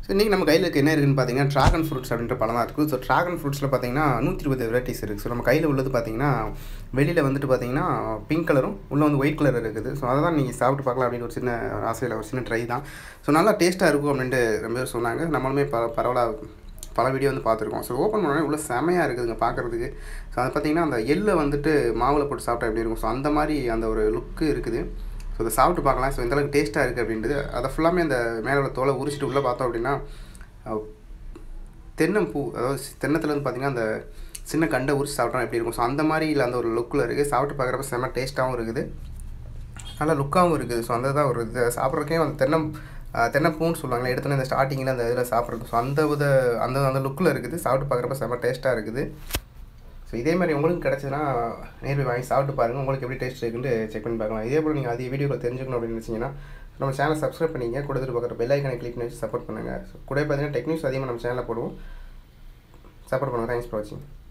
இன்றைக்கி நம்ம கையில் இருக்க என்ன இருக்குதுன்னு பார்த்தீங்கன்னா ட்ராகன் ஃப்ரூட்ஸ் அப்படின்ற பழம் தான் இருக்குது. ஸோ ட்ராகன் ஃப்ரூட்ஸில் பார்த்தீங்கன்னா 120 வெரைட்டிஸ் இருக்குது. ஸோ நம்ம கையில் உள்ளது பார்த்தீங்கன்னா வெளியில் வந்துட்டு பார்த்தீங்கன்னா பிங்க் கலரும் உள்ளே வந்து ஒயிட் கலர் இருக்குது. ஸோ அதை தான் நீங்கள் சாப்பிட்டு பார்க்கலாம் அப்படின்னு ஒரு சின்ன ஆசையில் ஒரு சின்ன ட்ரை தான். ஸோ நல்லா டேஸ்ட்டாக இருக்கும் அப்படின்ட்டு ரொம்ப பேர் சொன்னாங்க. நம்மளுமே பரவலாக பல வீடியோ வந்து பார்த்துருக்கோம். ஸோ ஓப்பன் பண்ணோடனே உள்ள செமையாக இருக்குதுங்க பார்க்குறதுக்கு. ஸோ அதை பார்த்தீங்கன்னா அந்த எள்ளை வந்துட்டு மாவில் போட்டு சாப்பிட்டா எப்படி இருக்கும், ஸோ அந்த மாதிரி அந்த ஒரு லுக்கு இருக்குது. ஸோ அதை சாப்பிட்டு பார்க்கலாம். ஸோ எந்தளவுக்கு டேஸ்ட்டாக இருக்குது அப்படின்றது அதை ஃபுல்லாமே அந்த மேலே உள்ள தோலை உரிச்சிட்டு உள்ளே பார்த்தோம் அப்படின்னா தென்னம்பூ, அதாவது தென்னத்துலேருந்து பார்த்திங்கன்னா அந்த சின்ன கண்டை உரிச்சு சாப்பிட்டோம் எப்படி இருக்கும், ஸோ அந்த மாதிரி இல்லை அந்த ஒரு லுக்கில் இருக்குது. சாப்பிட்டு பார்க்குறப்ப செம்ம டேஸ்ட்டாகவும் இருக்குது, நல்லா லுக்காகவும் இருக்குது. ஸோ அந்த தான் ஒரு இது சாப்பிட்றதுக்கே அந்த தென்னப்பூன்னு சொல்லுவாங்களே, எடுத்தோன்னே இந்த ஸ்டார்டிங்கில் அந்த இதில் சாப்பிட்றது. ஸோ அந்த லுக்கில் இருக்குது. சாப்பிட்டு பார்க்குறப்ப செம்ம டேஸ்ட்டாக இருக்குது. ஸோ இதே மாதிரி உங்களுக்கு கிடச்சிதுன்னா நேர்ல வாங்கி சாப்பிட்டு பாருங்கள், உங்களுக்கு எப்படி டேஸ்ட் இருக்குன்னு செக் பண்ணி பார்க்கலாம். இதே போல் நீங்கள் அதிக வீடியோவில் தெரிஞ்சுக்கணும் அப்படின்னு நினச்சிங்கன்னா நம்ம சேனலை சப்ஸ்கிரைப் பண்ணிங்க, கொடுத்துட்டு பார்க்குற பெல் ஐக்கனை கிளிக் பண்ணி வச்சு சப்போர்ட் பண்ணுங்கள். ஸோ கூட பார்த்தீங்கன்னா டெக் நியூஸ் அதிகமாக நம்ம சேனலில் போடுவோம். சப்போர்ட் பண்ணுங்கள். தேங்க்ஸ் ஃபார் வாட்சிங்.